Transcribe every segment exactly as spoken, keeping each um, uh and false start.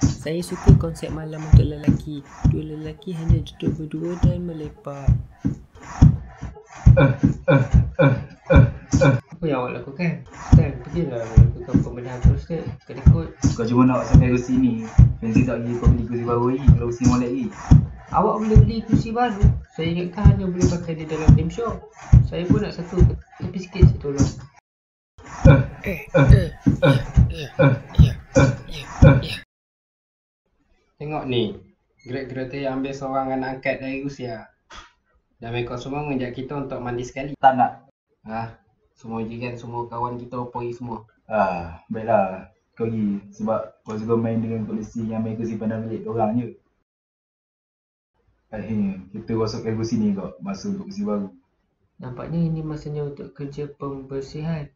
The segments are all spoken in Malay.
Saya suka konsep malam untuk lelaki. Dua lelaki hanya duduk berdua dan melepak. Uh, uh, uh, uh, uh. Apa yang awak lakukan? Stan, pergilah melakukan pembenahan prostat. Kedekut. Kau cuma nak sampai kursi ni. Fancy tak pergi kau beli kursi baru lagi. Kalau kursi molek lagi. Awak boleh beli kursi baru. Saya ingatkan hanya boleh pakai di dalam game shop. Saya pun nak satu. Tapi sikit saya tolong. Uh, uh, uh, uh, uh, uh. Tengok ni, Great Greta yang ambil seorang anak angkat dari Rusia. Dan mereka semua mengajak kita untuk mandi sekali. Tak nak. Ah, semua jiran, semua kawan kita pergi semua. Ah, baiklah. Kau pergi. Sebab kau suka main dengan polisi yang main kursi pandang bilik orang je. Akhirnya, kita rosokkan kursi ni kau. Masa untuk kursi baru. Nampaknya ini masanya untuk kerja pembersihan.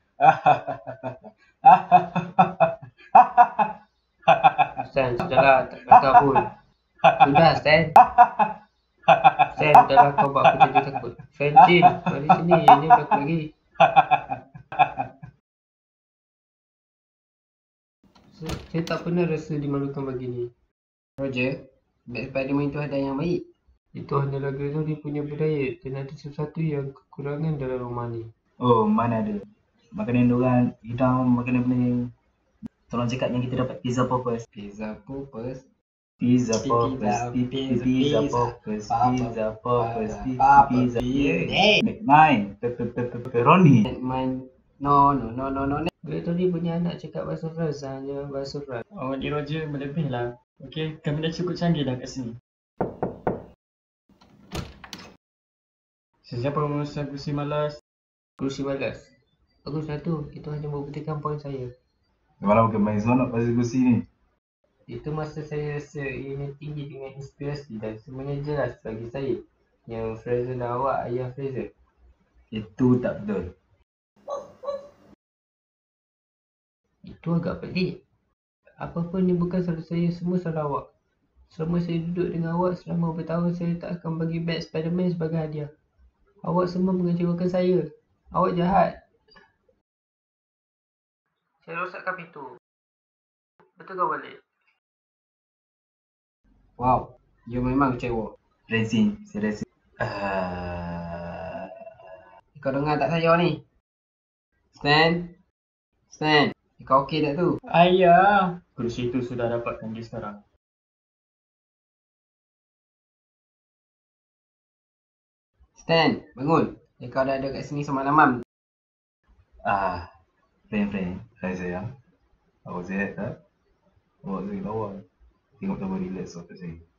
Stan, sudahlah, tak kata pun. Sudah, Stan. Stan, sudahlah kau buat aku jadi takut. Francine, mari sini, ini berlaku lagi. Saya, saya tak pernah rasa dimalukan begini. Roger, Black Spiderman itu ada yang baik. Itu hanyalah Gregory punya budaya dan ada sesuatu yang kekurangan dalam rumah ni. Oh, mana ada. Makanan diorang hitam, makanan benda. Tolong cakap yang kita dapat pizza poppers. Pizza poppers. Pizza poppers, Pizza, pizza pizza, poppers, papa, pizza poppers, papa, pizza. hey. McNine, pepperoni. Main, no, no, no, no, no. Gregory punya anak cakap bahasa France, hanya bahasa France. Awak ni Roger melebih lah. Okey, kami dah cukup canggih dah kat sini. Sesiapa memesan kursi malas? Kursi balas. Bagus satu, itu hanya membuktikan poin saya. Malam bukan main seronok pasal kursi ni. Itu masa saya rasa ianya tinggi dengan inspirasi dan semuanya jelas bagi saya. Yang Fraser dan awak ayah Fraser. Itu tak betul. Itu agak pelik. Apa-apa ni bukan salah saya, semua salah awak. Selama saya duduk dengan awak selama bertahun, saya tak akan bagi beg Spiderman sebagai hadiah. Awak semua mengecewakan saya. Awak jahat. Saya rosakkan pintu. Betul kau balik? Wow, you memang kecewa. Francine, saya rasa. Uh... Kau dengar tak saya ni? Stan? Stan? Kau okey tak tu? Ayah, kursi itu sudah dapat canggih sekarang. Stan, bangun. Kau dah ada kat sini semalaman. Ah, friend-friend, saya sayang. Awak sihat tak? Awak sakit lawa. Tengok tambah relax otak saya.